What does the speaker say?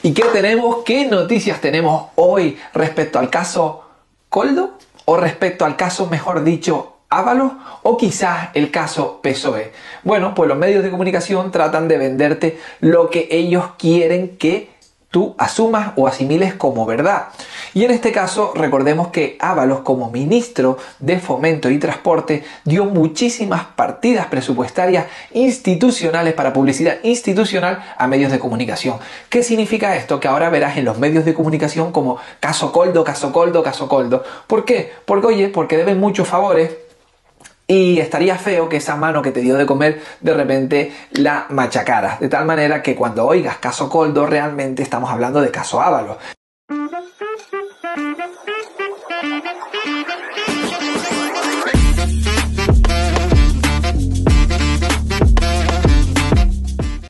¿Y qué tenemos? ¿Qué noticias tenemos hoy respecto al caso Koldo? ¿O respecto al caso, mejor dicho, Ábalos? ¿O quizás el caso PSOE? Bueno, pues los medios de comunicación tratan de venderte lo que ellos quieren que tú asumas o asimiles como verdad. Y en este caso recordemos que Ábalos, como ministro de Fomento y Transporte, dio muchísimas partidas presupuestarias institucionales para publicidad institucional a medios de comunicación. ¿Qué significa esto? Que ahora verás en los medios de comunicación como caso Koldo, caso Koldo, caso Koldo. ¿Por qué? Porque oye, porque deben muchos favores. Y estaría feo que esa mano que te dio de comer de repente la machacara. De tal manera que cuando oigas caso Koldo realmente estamos hablando de caso Ábalos.